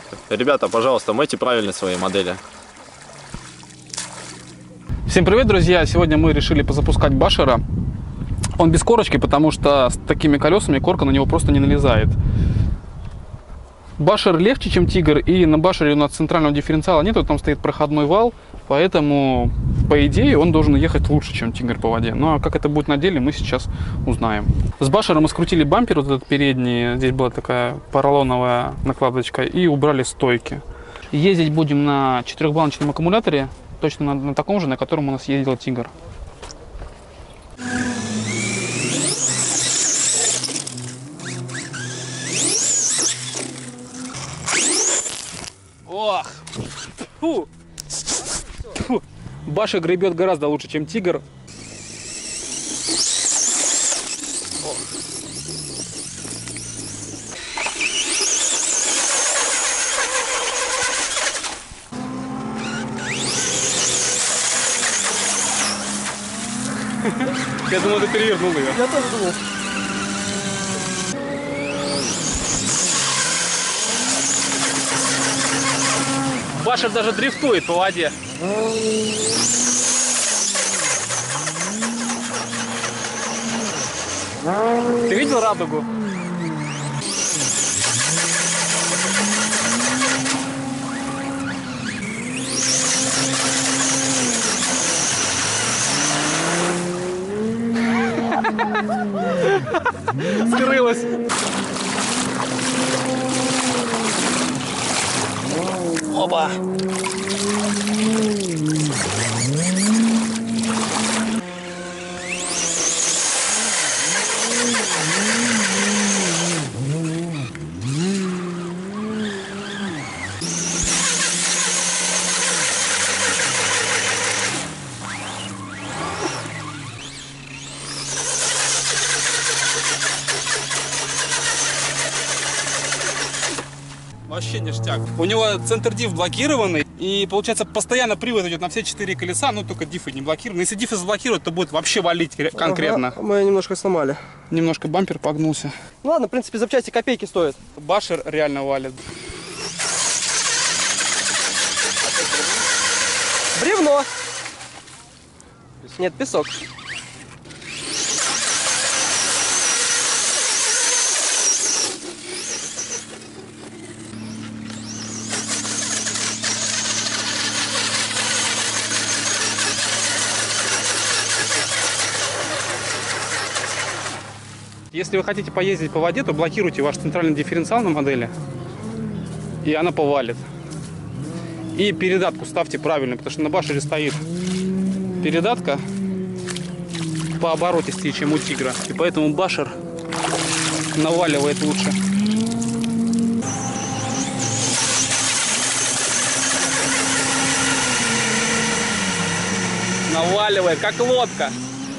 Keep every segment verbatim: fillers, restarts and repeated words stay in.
Ребята, пожалуйста, мойте правильно свои модели. Всем привет, друзья! Сегодня мы решили позапускать Башера. Он без корочки, потому что с такими колесами корка на него просто не налезает. Башер легче, чем Тигр, и на Башере у нас центрального дифференциала нет, там стоит проходной вал, поэтому, по идее, он должен ехать лучше, чем Тигр по воде. Ну а как это будет на деле, мы сейчас узнаем. С Башера мы скрутили бампер, вот этот передний, здесь была такая поролоновая накладочка, и убрали стойки. Ездить будем на четырехбаночном аккумуляторе, точно на, на таком же, на котором у нас ездил Тигр. Ох! Фу. Фу. Башер гребет гораздо лучше, чем Тигр. Ох. Я думал, ты перевернул ее. Я тоже думал. Башер даже дрифтует по воде. Ты видел радугу? Скрылась. Опа! Вообще ништяк. У него центр диф блокированный, и получается постоянно привод идет на все четыре колеса, ну только дифы не блокированы. Если дифы заблокировать, то будет вообще валить конкретно. Ага, мы немножко сломали. Немножко бампер погнулся. Ну ладно, в принципе, запчасти копейки стоят. Башер реально валит. Бревно. Нет, песок. Если вы хотите поездить по воде, то блокируйте ваш центральный дифференциал на модели, и она повалит. И передатку ставьте правильно, потому что на Башере стоит передатка по оборотистее, чем у Тигра. И поэтому Башер наваливает лучше. Наваливает, как лодка.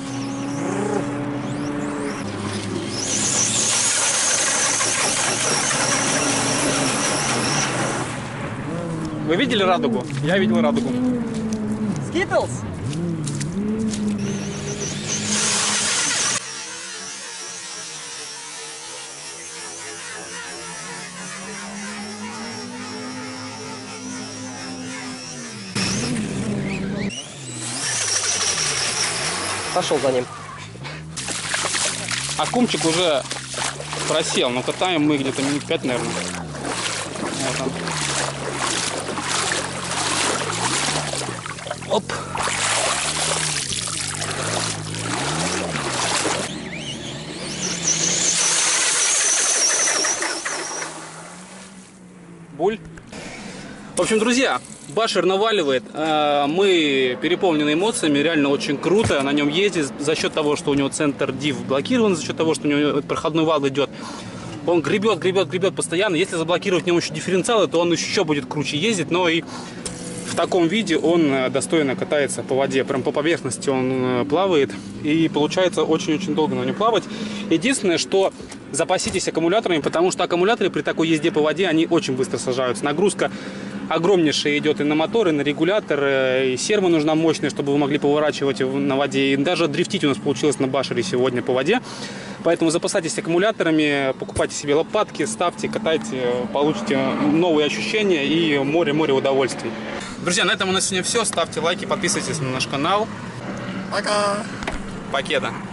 Вы видели радугу? Я видел радугу. Скитлс? Пошел за ним. Аккумчик уже просел, но катаем мы где-то минут пять, наверное. Вот он. Оп. Буль. В общем, друзья, Башер наваливает. Мы переполнены эмоциями, реально очень круто на нем ездить за счет того, что у него центр диф блокирован, за счет того, что у него проходной вал идет. Он гребет, гребет, гребет постоянно. Если заблокировать в нем еще дифференциалы, то он еще будет круче ездить, но и в таком виде он достойно катается по воде, прям по поверхности он плавает, и получается очень-очень долго на нем плавать. Единственное, что запаситесь аккумуляторами, потому что аккумуляторы при такой езде по воде, они очень быстро сажаются. Нагрузка огромнейшее идет и на мотор, и на регулятор, и серво нужна мощная, чтобы вы могли поворачивать на воде. И даже дрифтить у нас получилось на Башере сегодня по воде. Поэтому запасайтесь аккумуляторами, покупайте себе лопатки, ставьте, катайте, получите новые ощущения и море-море удовольствий. Друзья, на этом у нас сегодня все. Ставьте лайки, подписывайтесь на наш канал. Пока! Покеда!